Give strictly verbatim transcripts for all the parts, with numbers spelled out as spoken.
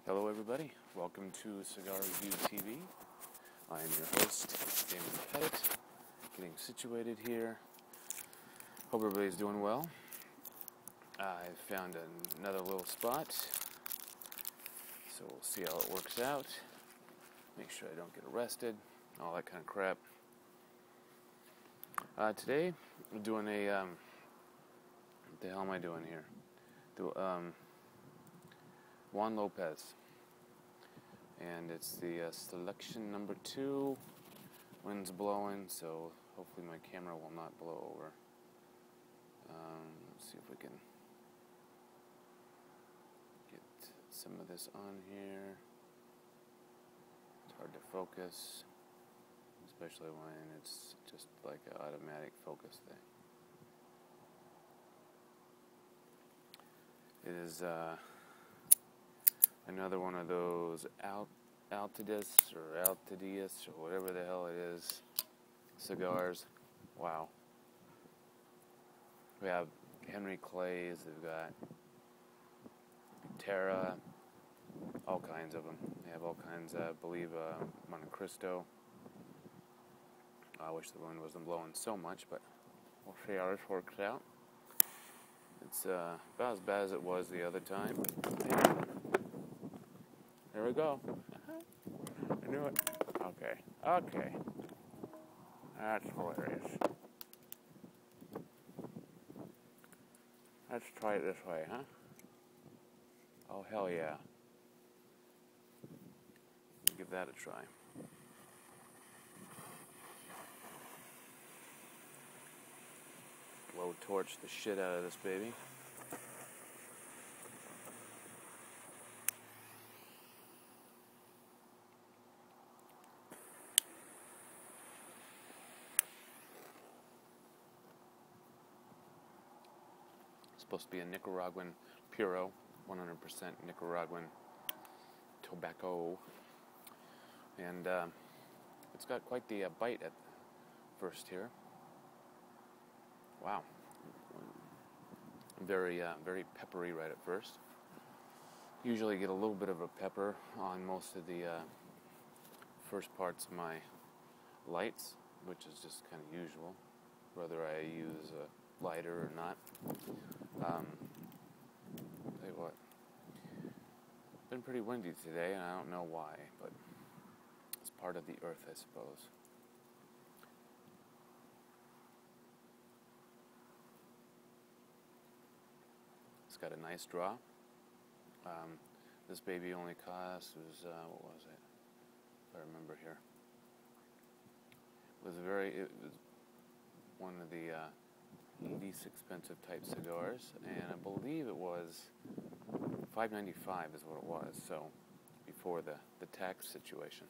Hello everybody, welcome to Cigar Review T V. I am your host, Damon Pettit, getting situated here. Hope everybody's doing well. I found another little spot, so we'll see how it works out. Make sure I don't get arrested, all that kind of crap. Uh, today, I'm doing a, um, what the hell am I doing here? Do, um, Juan Lopez, and it's the uh, selection number two. Wind's blowing, so hopefully my camera will not blow over. Um, let's see if we can get some of this on here. It's hard to focus, especially when it's just like an automatic focus thing. It is uh, another one of those Alt Altadis or Altadius or whatever the hell it is cigars. Wow. We have Henry Clay's, they've got Terra, all kinds of them. They have all kinds, uh, I believe, uh, Monte Cristo. I wish the wind wasn't blowing so much, but we'll see how this works out. It's uh, about as bad as it was the other time. Hey. There we go. I knew it. Okay. Okay. That's hilarious. Let's try it this way, huh? Oh, hell yeah. Give that a try. Blow torch the shit out of this baby. Supposed to be a Nicaraguan Puro, one hundred percent Nicaraguan tobacco, and uh, it's got quite the uh, bite at first here. Wow, very, uh, very peppery right at first. Usually get a little bit of a pepper on most of the uh, first parts of my lights, which is just kind of usual, whether I use a lighter or not. Um, tell you what, it's been pretty windy today, and I don't know why, but it's part of the earth, I suppose. It's got a nice draw. Um, this baby only cost was uh, what was it? If I remember here, it was a very it was one of the uh, least expensive type cigars, and I believe it was five ninety-five is what it was, so before the, the tax situation.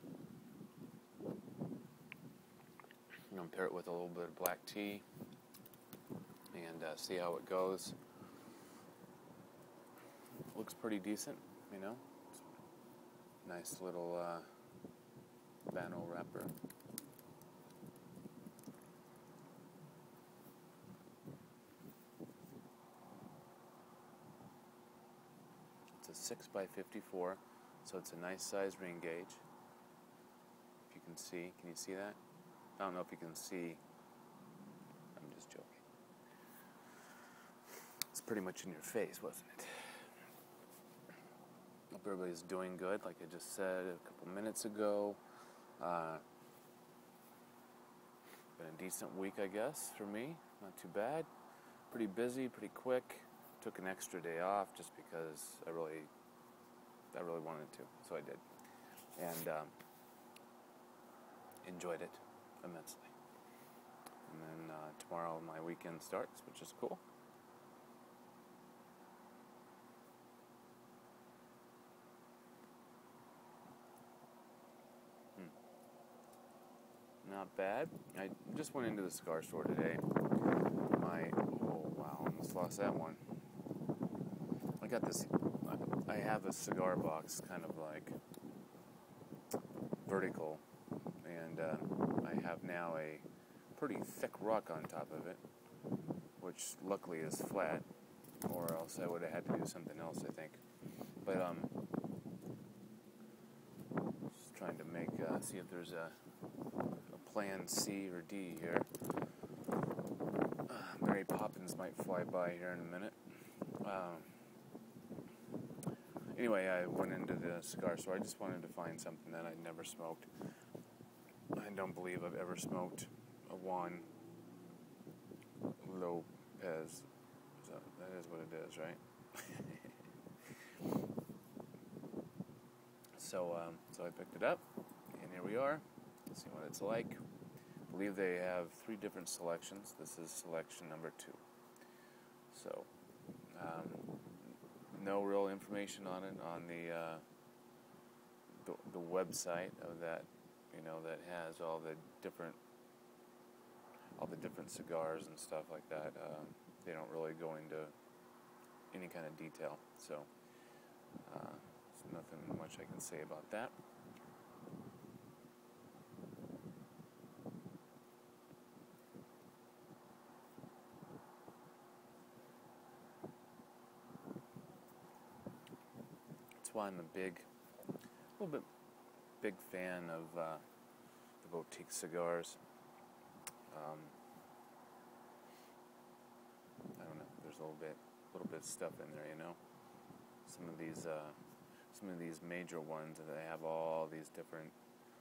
You know, pair it with a little bit of black tea and uh, see how it goes. Looks pretty decent, you know. Nice little uh, Bano wrapper. It's a six by fifty-four, so it's a nice size ring gauge. If you can see, can you see that? I don't know if you can see. I'm just joking. It's pretty much in your face, wasn't it? Hope everybody's doing good, like I just said a couple minutes ago. Uh, been a decent week, I guess, for me. Not too bad. Pretty busy, pretty quick. Took an extra day off just because I really, I really wanted to, so I did, and um, enjoyed it immensely. And then uh, tomorrow my weekend starts, which is cool. Not bad. I just went into the cigar store today. My, oh wow, almost lost that one. I got this, I have a cigar box kind of like vertical, and uh, I have now a pretty thick rock on top of it, which luckily is flat, or else I would have had to do something else, I think. But um, Let's see if there's a, a plan C or D here. Uh, Mary Poppins might fly by here in a minute. Um, anyway, I went into the cigar store. I just wanted to find something that I'd never smoked. I don't believe I've ever smoked a Juan Lopez. So that is what it is, right? so, um, so I picked it up, and here we are. Let's see what it's like. I believe they have three different selections. This is selection number two. So, um, no real information on it on the, uh, the the website of that, you know, that has all the different all the different cigars and stuff like that. Um, they don't really go into any kind of detail, so uh, there's nothing much I can say about that. That's why I'm a big, a little bit big fan of uh, the boutique cigars. Um, I don't know. There's a little bit, little bit of stuff in there, you know. Some of these, uh, some of these major ones, they have all these different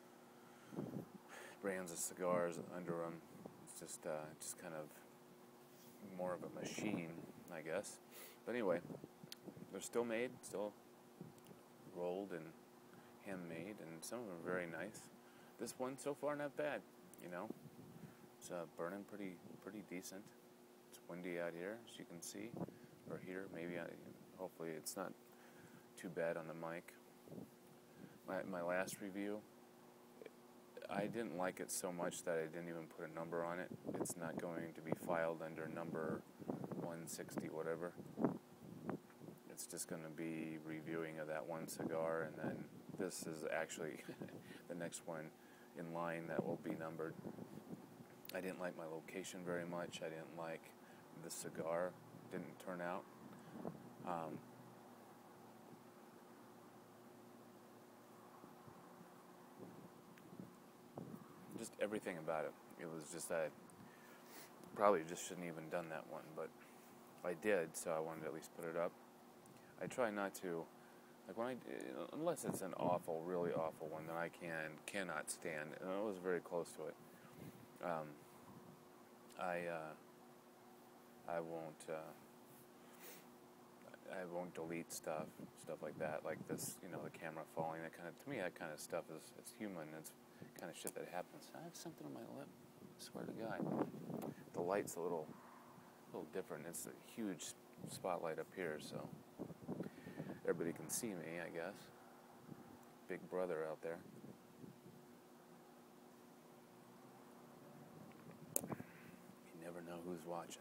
brands of cigars under them. It's just, uh, just kind of more of a machine, I guess. But anyway, they're still made, still rolled and handmade, and some of them are very nice. This one so far not bad, you know. It's uh, burning pretty pretty decent. It's windy out here, as you can see, or here. Maybe I, hopefully it's not too bad on the mic. My my last review, I didn't like it so much that I didn't even put a number on it. It's not going to be filed under number one sixty, whatever. It's just going to be reviewing of that one cigar, and then this is actually the next one in line that will be numbered. I didn't like my location very much. I didn't like the cigar. Didn't turn out. Um, just everything about it. It was just that I probably just shouldn't even done that one, but I did, so I wanted to at least put it up. I try not to, like when I, unless it's an awful, really awful one that I can cannot stand, and I was very close to it. Um, I uh, I won't uh, I won't delete stuff, stuff like that, like this, you know, the camera falling. That kind of, to me, that kind of stuff is it's human. It's kind of shit that happens. I have something on my lip. I swear to God, the light's a little, little different. It's a huge spotlight up here, so everybody can see me, I guess. Big brother out there. You never know who's watching.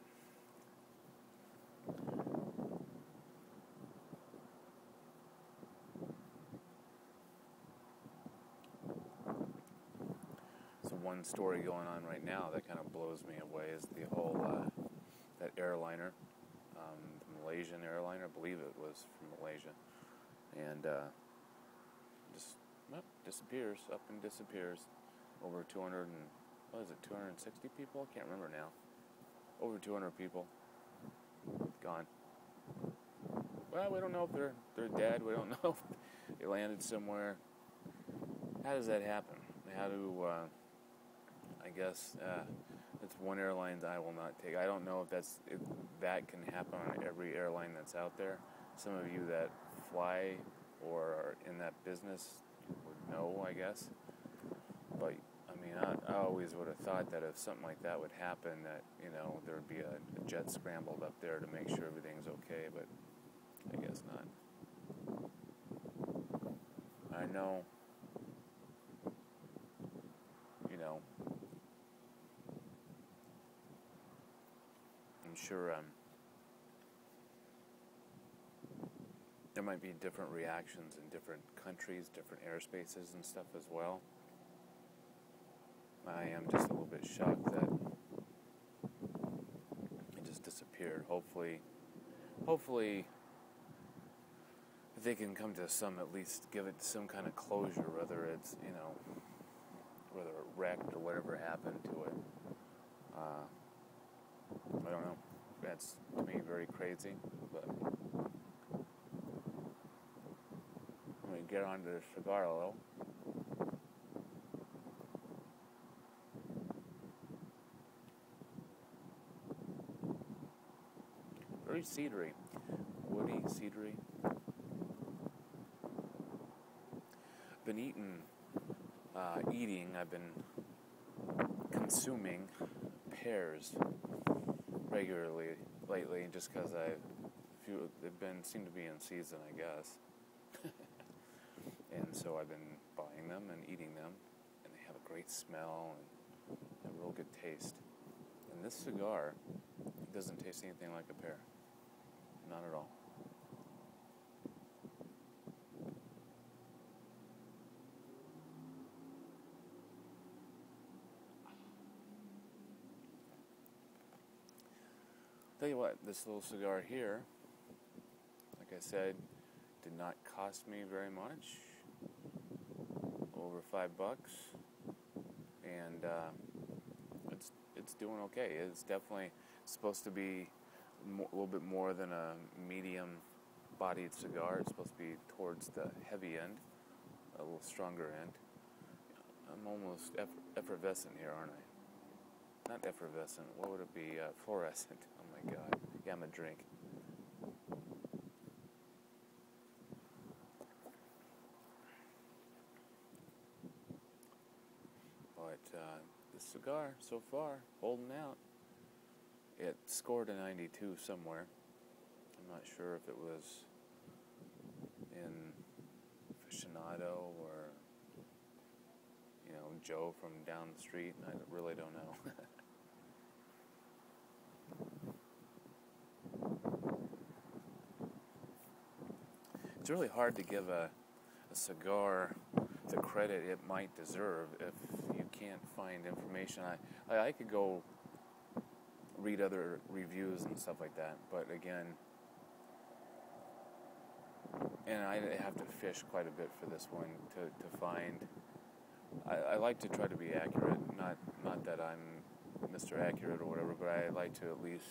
So one story going on right now that kind of blows me away is the whole, uh, that airliner, um, the Malaysian airliner, I believe it was from Malaysia, and uh, just well, disappears, up and disappears. Over two hundred and, what is it, two hundred sixty people? I can't remember now. Over two hundred people gone. Well, we don't know if they're they're dead. We don't know if they landed somewhere. How does that happen? How do, uh, I guess, uh, it's one airline that I will not take. I don't know if that's if that can happen on every airline that's out there. Some of you that fly or are in that business would know, I guess. But I mean, I, I always would have thought that if something like that would happen, that, you know, there would be a, a jet scrambled up there to make sure everything's okay. But I guess not. I know. You know, I'm sure um, there might be different reactions in different countries, different airspaces and stuff as well. I am just a little bit shocked that it just disappeared. Hopefully, hopefully, if they can come to some, at least give it some kind of closure, whether it's, you know, whether it wrecked or whatever happened to it. Uh, I don't know. That's, to me, very crazy. But let me get on to the cigar a little. Very cedary. Woody, cedary. Been eating, uh, eating, I've been consuming pears regularly lately, just because I feel they've been seem to be in season, I guess. And so I've been buying them and eating them, and they have a great smell and a real good taste. And this cigar doesn't taste anything like a pear, not at all. Tell you what, this little cigar here, like I said, did not cost me very much, over five bucks, and uh, it's it's doing okay. It's definitely supposed to be mo- a little bit more than a medium-bodied cigar. It's supposed to be towards the heavy end, a little stronger end. I'm almost eff- effervescent here, aren't I? Not effervescent. What would it be? Uh, fluorescent. Oh my God. Yeah, I'm a drink. But uh, the cigar, so far, holding out. It scored a ninety-two somewhere. I'm not sure if it was in Aficionado or, you know, Joe from down the street. I really don't know. It's really hard to give a, a cigar the credit it might deserve if you can't find information. I, I, I could go read other reviews and stuff like that, but again, and I have to fish quite a bit for this one to, to find. I, I like to try to be accurate, not not that I'm Mister Accurate or whatever, but I like to at least,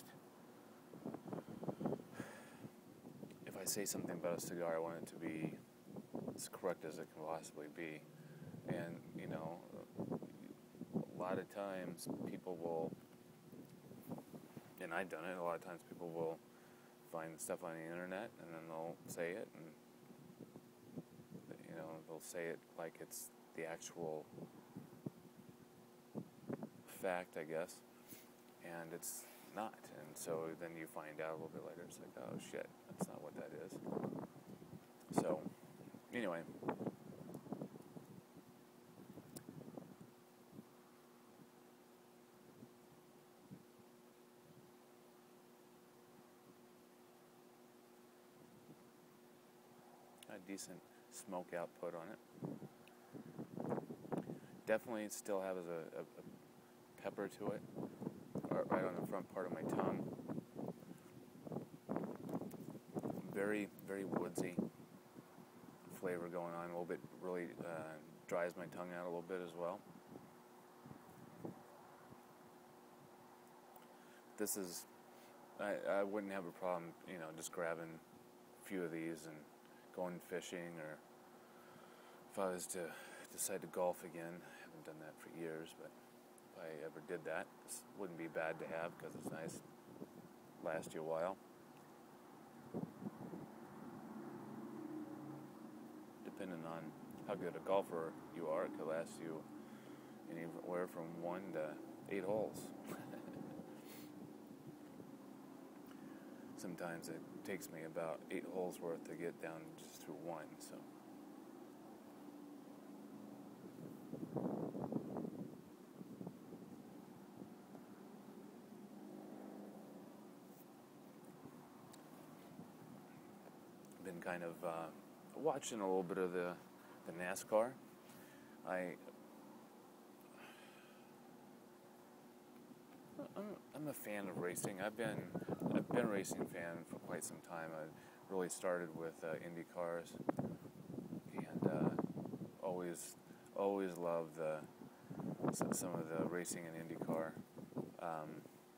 if I say something about a cigar, I want it to be as correct as it can possibly be. And, you know, a lot of times people will, and I've done it, a lot of times people will find stuff on the internet and then they'll say it, and, you know, they'll say it like it's the actual fact, I guess, and it's not. And so then you find out a little bit later, it's like, oh shit, that's not what that is. So, anyway. A decent smoke output on it. Definitely still has a, a, a pepper to it, right on the front part of my tongue. Very, very woodsy flavor going on. A little bit really uh, dries my tongue out a little bit as well. This is, I, I wouldn't have a problem, you know, just grabbing a few of these and going fishing, or if I was to decide to golf again. I haven't done that for years, but if I ever did that, this wouldn't be bad to have because it's nice, last you a while. Depending on how good a golfer you are, it could last you anywhere from one to eight holes. Sometimes it takes me about eight holes worth to get down just through one, so. Been kind of uh, watching a little bit of the, the NASCAR. I, I'm, I'm a fan of racing. I've been I've been a racing fan for quite some time. I really started with uh, Indy cars, and uh, always always loved the some of the racing in IndyCar. Um,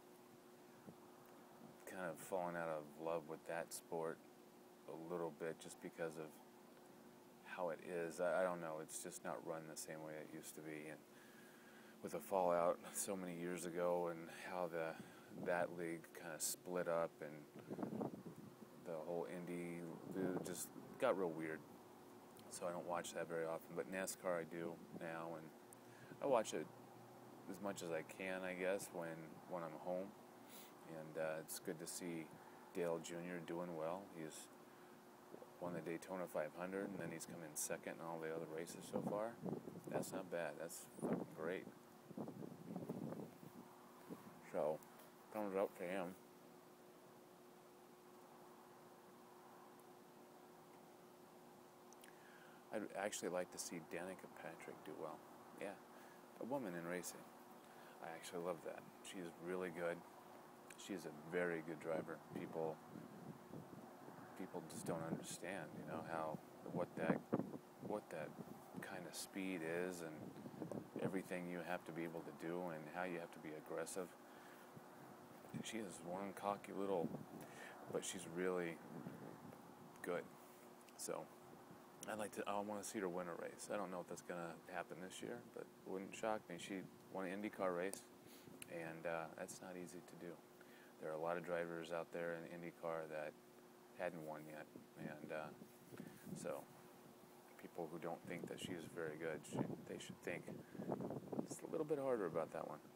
kind of fallen out of love with that sport a little bit just because of how it is. I, I don't know. It's just not run the same way it used to be. And with the fallout so many years ago and how the that league kind of split up and the whole Indy it just got real weird. So I don't watch that very often. But NASCAR I do now, and I watch it as much as I can, I guess, when when I'm home. And uh, it's good to see Dale Junior doing well. He's won the Daytona five hundred, and then he's come in second in all the other races so far. That's not bad. That's fucking great. So, thumbs up to him. I'd actually like to see Danica Patrick do well. Yeah, a woman in racing. I actually love that. She's really good. She's a very good driver. People, people just don't understand, you know, how what that, what that kind of speed is, and everything you have to be able to do, and how you have to be aggressive. She is one cocky little, but she's really good. So, I'd like to. I want to see her win a race. I don't know if that's gonna happen this year, but it wouldn't shock me. She won an IndyCar race, and uh, that's not easy to do. There are a lot of drivers out there in IndyCar that hadn't won yet, and uh, so people who don't think that she is very good, she, they should think just a little bit harder about that one.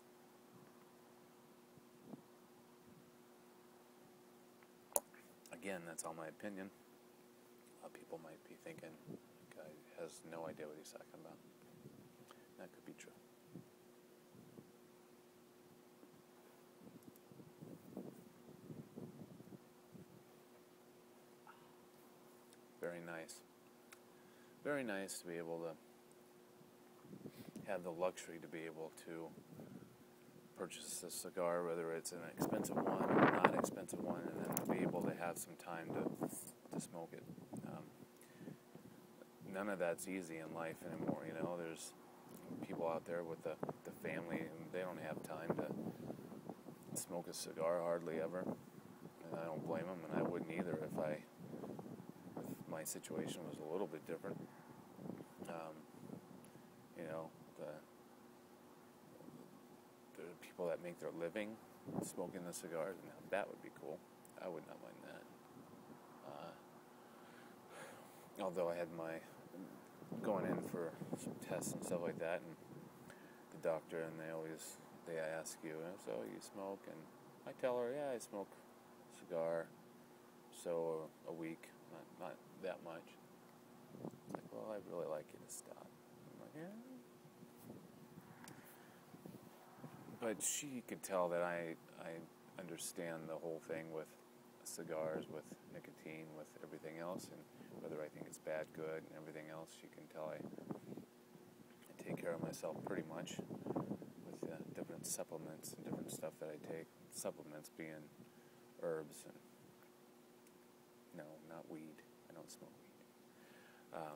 Again, that's all my opinion. A lot of people might be thinking the guy has no idea what he's talking about. That could be true. Very nice. Very nice to be able to have the luxury to be able to purchase a cigar, whether it's an expensive one or a not expensive one, and then to be able to have some time to to smoke it. Um, none of that's easy in life anymore, you know. There's people out there with the, the family, and they don't have time to smoke a cigar hardly ever. And I don't blame them, and I wouldn't either if I if my situation was a little bit different. Um, you know, the the people that make their living smoking the cigars, now that would be cool. I would not mind that. Uh, although I had my going in for some tests and stuff like that, and the doctor, and they always they ask you, so you smoke, and I tell her, yeah, I smoke a cigar, so a week, not not that much. It's like, well, I'd really like you to stop. I'm like, yeah. But she could tell that I I understand the whole thing with cigars, with nicotine, with everything else, and whether I think it's bad, good, and everything else. She can tell I, I take care of myself pretty much with uh, different supplements and different stuff that I take. Supplements being herbs and, no, not weed. I don't smoke weed. Um,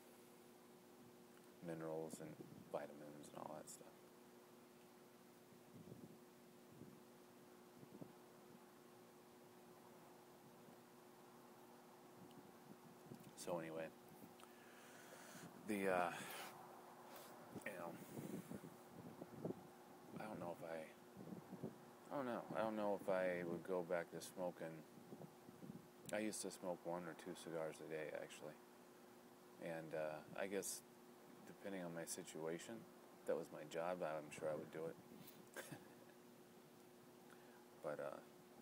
minerals and vitamins and all that stuff. So anyway, the, uh, you know, I don't know if I, I don't know, I don't know if I would go back to smoking. I used to smoke one or two cigars a day, actually, and uh, I guess, depending on my situation, if that was my job, I'm sure I would do it. But, uh,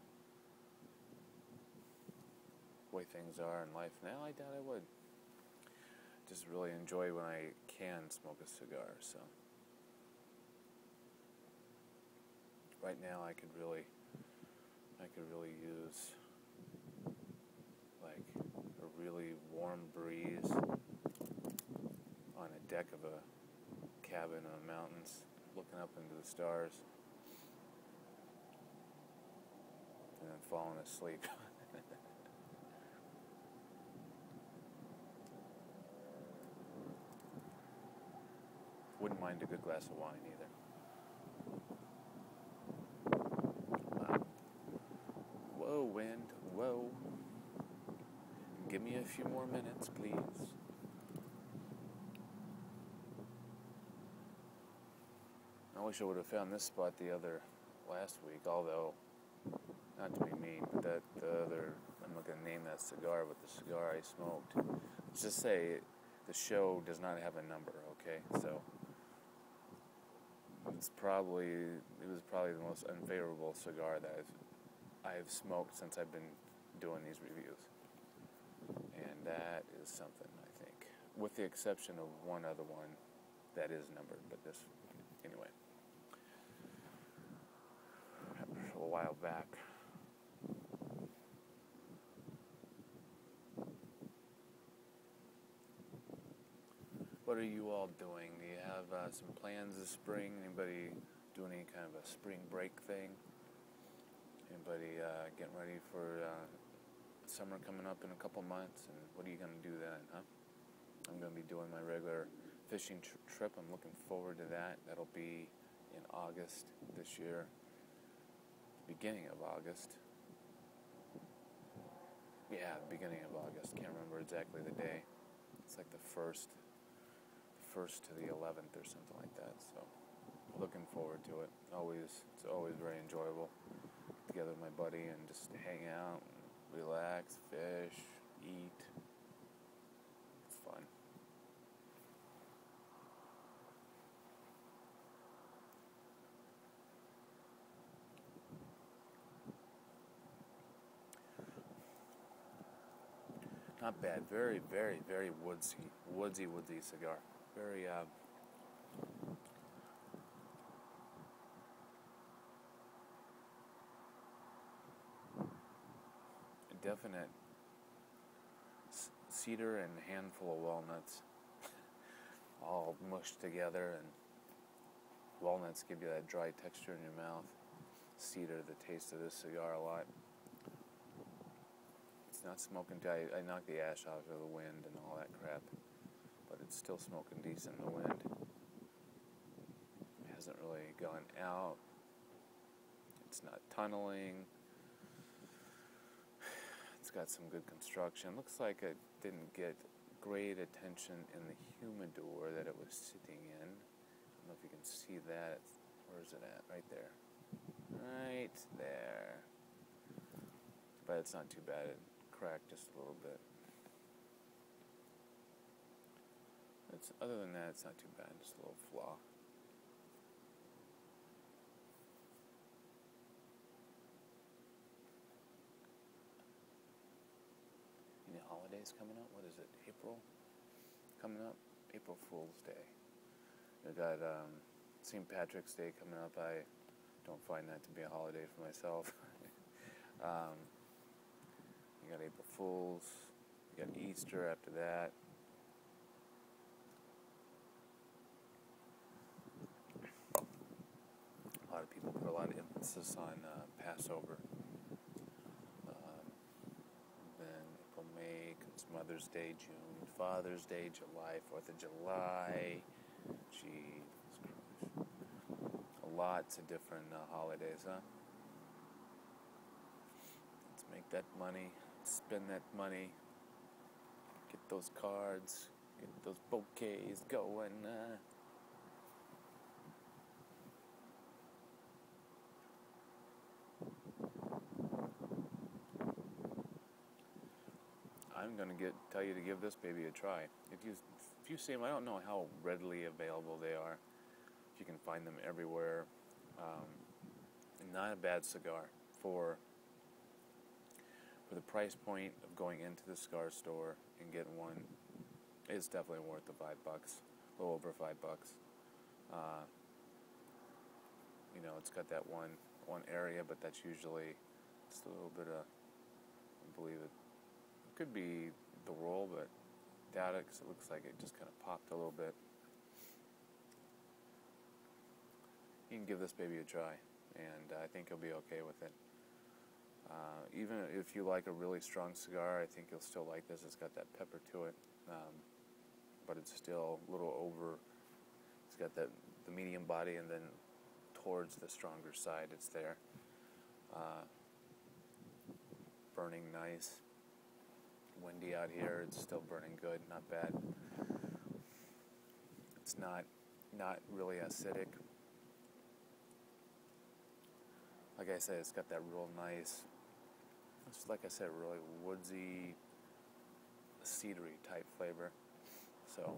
the way things are in life now, I doubt I would. Just really enjoy when I can smoke a cigar, so. Right now I could really, I could really use, like, a really warm breeze on a deck of a cabin in the mountains, looking up into the stars, and then falling asleep. Wouldn't mind a good glass of wine either. Wow. Whoa, wind, whoa. Give me a few more minutes, please. I wish I would have found this spot the other last week, although, not to be mean, but that the other, I'm not going to name that cigar, but the cigar I smoked, let's just say the show does not have a number, okay? So, it's probably, it was probably the most unfavorable cigar that I've, I've smoked since I've been doing these reviews. And that is something, I think, with the exception of one other one that is numbered, but this, anyway. A while back. What are you all doing? Do you have uh, some plans this spring? Anybody doing any kind of a spring break thing? Anybody uh, getting ready for uh, summer coming up in a couple months? And what are you going to do then, huh? I'm going to be doing my regular fishing tr- trip. I'm looking forward to that. That'll be in August this year. Beginning of August. Yeah, beginning of August. Can't remember exactly the day. It's like the first, first to the eleventh or something like that. So, looking forward to it. Always, it's always very enjoyable. Together with my buddy and just hang out, and relax, fish, eat. It's fun. Not bad. Very, very, very woodsy, woodsy, woodsy cigar. Very, uh, definite c- cedar and a handful of walnuts, all mushed together, and walnuts give you that dry texture in your mouth. Cedar, the taste of this cigar a lot. It's not smoking. I, I knocked the ash off of the wind and all that crap, but it's still smoking decent in the wind. It hasn't really gone out. It's not tunneling. It's got some good construction. Looks like it didn't get great attention in the humidor that it was sitting in. I don't know if you can see that. Where is it at? Right there. Right there. But it's not too bad. It cracked just a little bit. It's, other than that, it's not too bad. Just a little flaw. Any holidays coming up? What is it? April? Coming up? April Fool's Day. We got um, Saint Patrick's Day coming up. I don't find that to be a holiday for myself. um, you got April Fool's. You got Easter after that. A lot of people put a lot of emphasis on uh, Passover. Um, then April, May, comes Mother's Day, June, Father's Day, July, fourth of July. Jesus Christ. Lots of different uh, holidays, huh? Let's make that money, spend that money, get those cards, get those bouquets going. Uh. I'm gonna get tell you to give this baby a try. If you if you see them, I don't know how readily available they are. If you can find them everywhere. Um, not a bad cigar for for the price point of going into the cigar store and getting one. It's definitely worth the five bucks, a little over five bucks. Uh, you know, it's got that one one area, but that's usually just a little bit of, I believe it, it could be the roll, but doubt it because it looks like it just kind of popped a little bit. You can give this baby a try, and I think you'll be okay with it. Uh, even if you like a really strong cigar, I think you'll still like this. It's got that pepper to it, um, but it's still a little over. It's got that the medium body, and then towards the stronger side, it's there. Uh, burning nice. Windy out here. It's still burning good. Not bad. It's not not really acidic. Like I said, it's got that real nice, it's like I said, really woodsy, cedary type flavor. So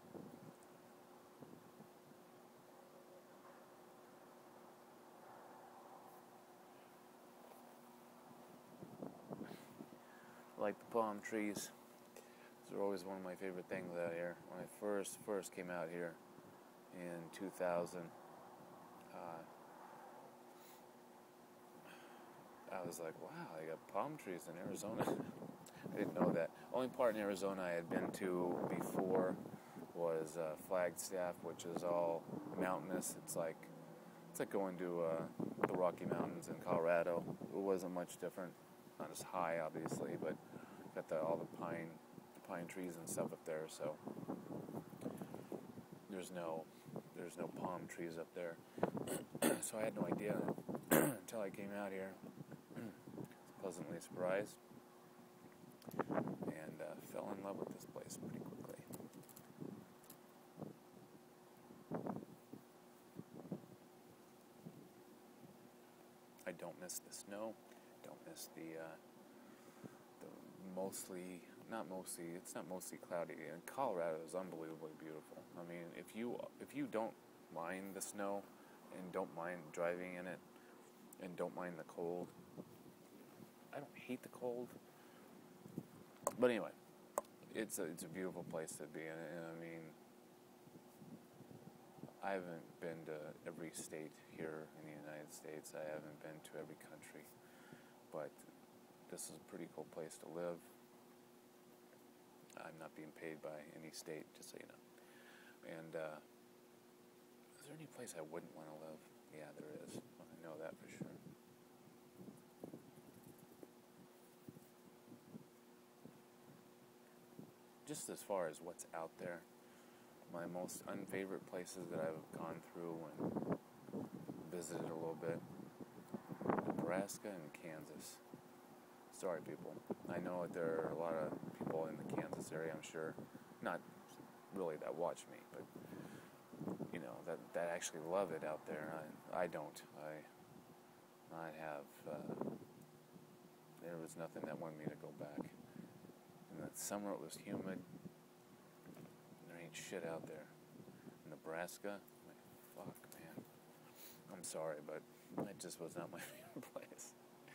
like the palm trees. Those are always one of my favorite things out here. When I first first came out here in two thousand, uh, I was like, wow, they got palm trees in Arizona. I didn't know that. Only part in Arizona I had been to before was uh, Flagstaff, which is all mountainous. It's like it's like going to uh, the Rocky Mountains in Colorado. It wasn't much different. Not as high, obviously, but got the, all the pine, the pine trees and stuff up there. So there's no there's no palm trees up there. So I had no idea until I came out here. Pleasantly surprised, and uh, fell in love with this place pretty quickly. I don't miss the snow. Don't miss the uh, the mostly not mostly it's not mostly cloudy. And Colorado is unbelievably beautiful. I mean, if you if you don't mind the snow and don't mind driving in it and don't mind the cold. I don't hate the cold, but anyway, it's a, it's a beautiful place to be in. And I mean, I haven't been to every state here in the United States. I haven't been to every country, but this is a pretty cool place to live. I'm not being paid by any state, just so you know. And uh, is there any place I wouldn't want to live? Yeah, there is. I know that for sure. Just as far as what's out there, my most unfavorite places that I've gone through and visited a little bit, Nebraska and Kansas. Sorry, people. I know that there are a lot of people in the Kansas area, I'm sure, not really that watch me, but, you know, that, that actually love it out there. I, I don't. I, I have, uh, there was nothing that wanted me to go back. In the summer it was humid. There ain't shit out there. Nebraska, like, fuck, man. I'm sorry, but that just was not my favorite place.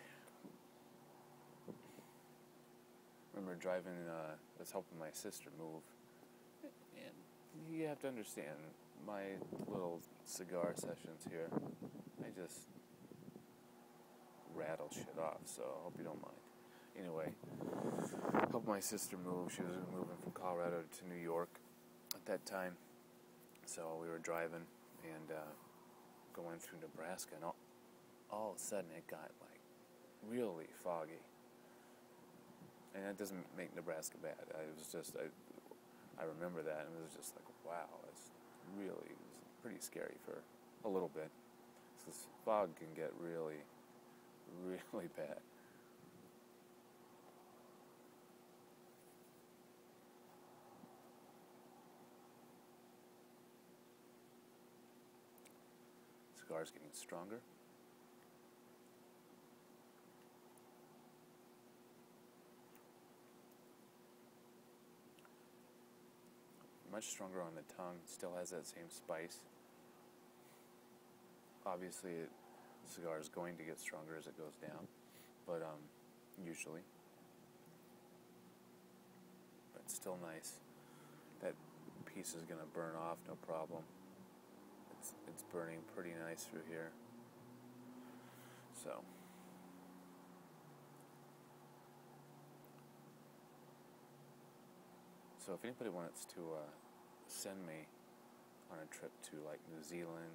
Remember driving, uh, I was helping my sister move. And you have to understand, my little cigar sessions here, I just rattle shit off, so I hope you don't mind. Anyway, helped my sister move. She was moving from Colorado to New York at that time. So we were driving and uh, going through Nebraska, and all, all of a sudden it got like really foggy. And that doesn't make Nebraska bad. I was just, I, I remember that, and it was just like, wow, it's really, it was pretty scary for a little bit. This fog can get really, really bad. Cigar's getting stronger. Much stronger on the tongue. Still has that same spice. Obviously, it, the cigar is going to get stronger as it goes down, but um, usually. But still nice. That piece is going to burn off, no problem. It's, it's burning pretty nice through here. So. So if anybody wants to uh, send me on a trip to like New Zealand,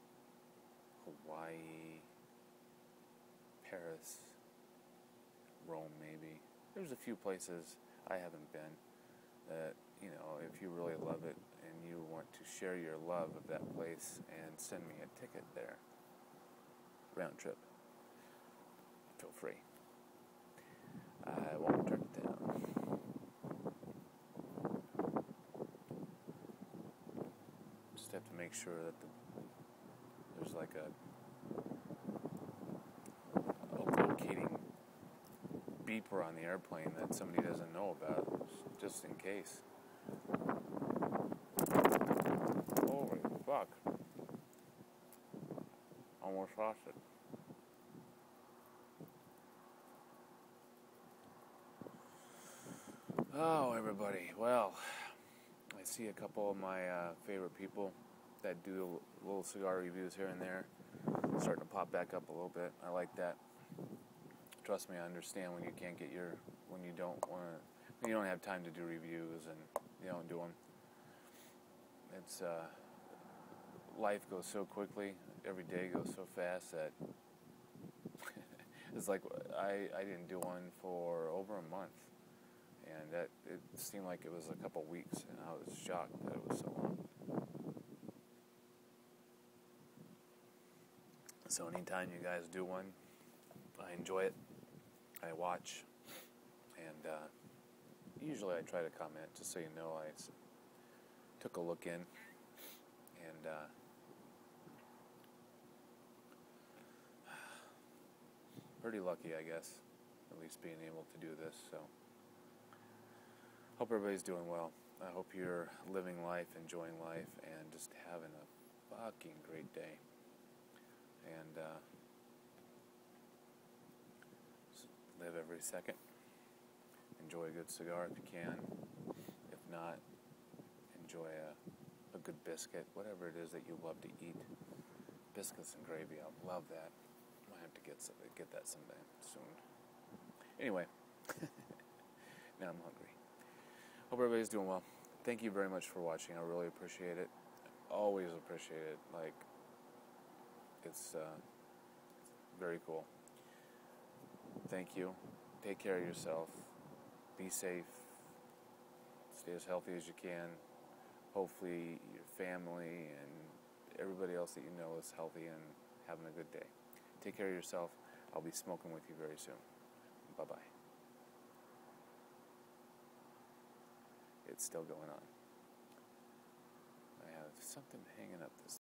Hawaii, Paris, Rome maybe. There's a few places I haven't been that, you know, if you really love it and you want want to share your love of that place and send me a ticket there, round trip, feel free. I won't turn it down. Just have to make sure that the, there's like a, a locating beeper on the airplane that somebody doesn't know about, just in case. Holy fuck. Almost lost it. Oh, everybody. Well, I see a couple of my uh, favorite people that do little cigar reviews here and there starting to pop back up a little bit. I like that. Trust me, I understand when you can't get your, when you don't want to, when you don't have time to do reviews and you don't do them. It's, uh, life goes so quickly, every day goes so fast that it's like I, I didn't do one for over a month. And that it seemed like it was a couple weeks, and I was shocked that it was so long. So anytime you guys do one, I enjoy it. I watch, and uh, usually I try to comment just so you know I s- took a look in, and uh, pretty lucky, I guess, at least being able to do this. So hope everybody's doing well. I hope you're living life, enjoying life, and just having a fucking great day. And uh, live every second. Enjoy a good cigar if you can. If not, enjoy a, a good biscuit, whatever it is that you love to eat. Biscuits and gravy, I love that. Might have to get some, get that someday soon. Anyway, now I'm hungry. Hope everybody's doing well. Thank you very much for watching. I really appreciate it. Always appreciate it. Like, it's uh, very cool. Thank you. Take care of yourself. Be safe. Stay as healthy as you can. Hopefully your family and everybody else that you know is healthy and having a good day. Take care of yourself. I'll be smoking with you very soon. Bye-bye. It's still going on. I have something hanging up this